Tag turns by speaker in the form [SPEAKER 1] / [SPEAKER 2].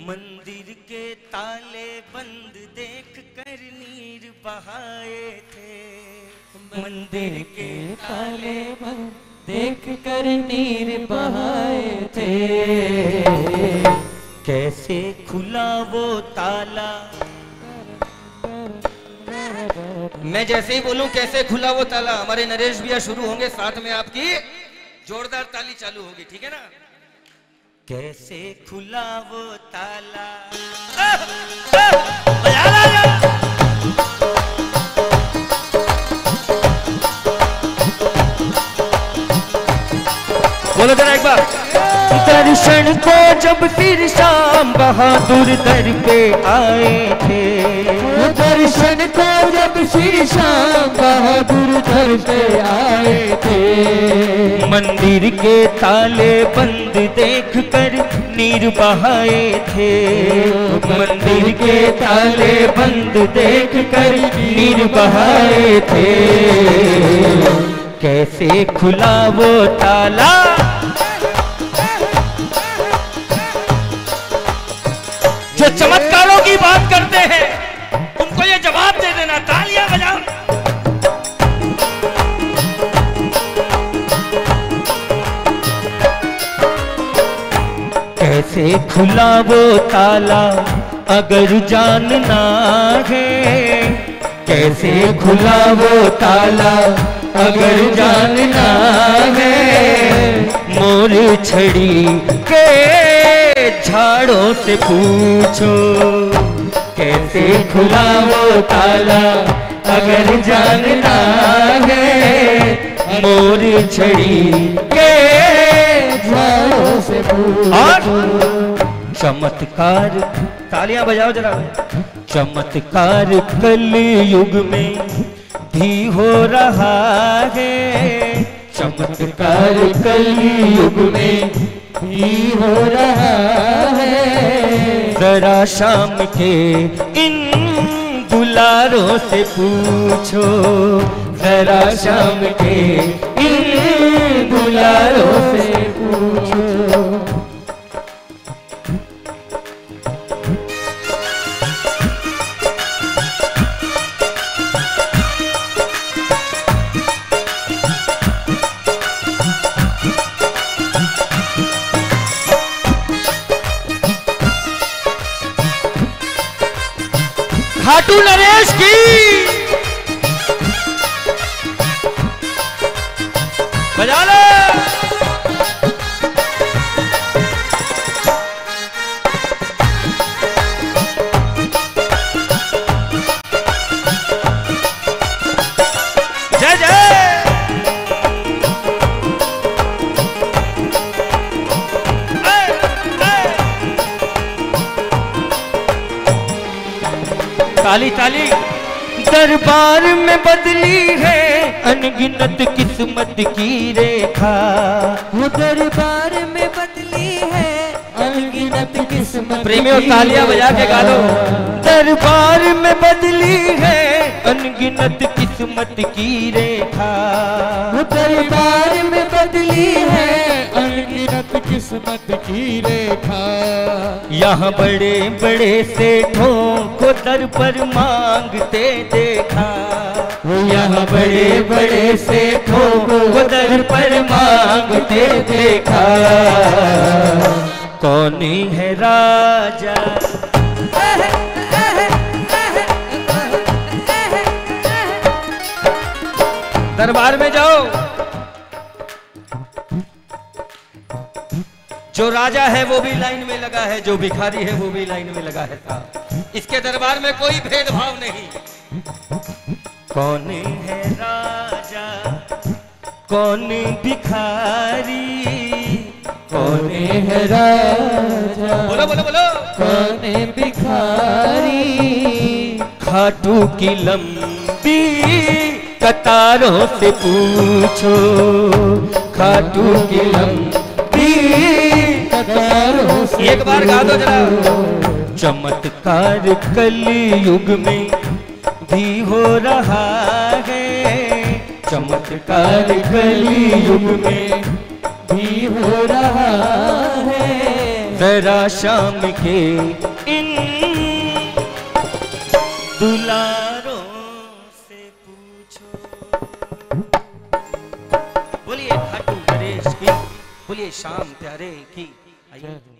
[SPEAKER 1] मंदिर के ताले बंद देख कर नीर बहाए थे। मंदिर के ताले बंद देख कर नीर बहाए थे। कैसे खुला वो ताला। मैं जैसे ही बोलूं कैसे खुला वो ताला, हमारे नरेश भैया शुरू होंगे, साथ में आपकी जोरदार ताली चालू होगी, ठीक है ना। कैसे खुला वो ताला। बोलो जरा एक बार। दर्शन को जब फिर शाम बहादुर दर पे आए थे। दर्शन को जब फिर शाम बहादुर दर पे आए थे। मंदिर के ताले बंद देख कर नीर बहाए थे। मंदिर के ताले बंद देख कर नीर बहाए थे। कैसे खुला वो ताला। जो चमत्कारों की बात करते हैं उनको ये जवाब दे देना, तालियां बजाओ। कैसे खुला वो ताला अगर जानना है। कैसे खुला वो ताला अगर जानना है। मोर छड़ी के झाड़ों से पूछो। कैसे खुला वो ताला अगर जानना है। मोर छड़ी के झाड़ों से पूछो। और चमत्कार, तालियां बजाओ जरा। चमत्कार कल युग में भी हो रहा है। चमत्कार कल युग में भी हो रहा है। जरा शाम के इन दुलारों से पूछो। जरा शाम के इन दुलारों से पूछो। खाटू नरेश की बजा लो। जय जय। ताली ताली। दरबार में बदली है अनगिनत किस्मत की रेखा। वो दरबार में बदली है अनगिनत किस्मत। प्रेमियों तालियां बजा के गा लो। दरबार में बदली है अनगिनत किस्मत की रेखा। वो दरबार में बदली है अनगिनत किस्मत की रेखा। यहाँ बड़े बड़े सेठों को दर पर मांगते देखा। यहाँ बड़े बड़े सेठों को दर पर मांगते देखा। कौन है राजा। दरबार में जाओ, जो राजा है वो भी लाइन में लगा है, जो भिखारी है वो भी लाइन में लगा है। इसके दरबार में कोई भेदभाव नहीं। कौन है राजा कौन भिखारी। कौन है राजा। बोलो बोलो बोलो। कौन भिखारी। खाटू की लंबी कतारों से पूछो। खाटू की लंबी कतारों से। एक बार गा दो जरा। चमत्कार कल युग में भी हो रहा है। चमत्कार कल युग में भी हो रहा है। जरा शाम के इन दुलारों से पूछो। बोलिए खाटू नरेश की, बोलिए श्याम प्यारे की। आइए।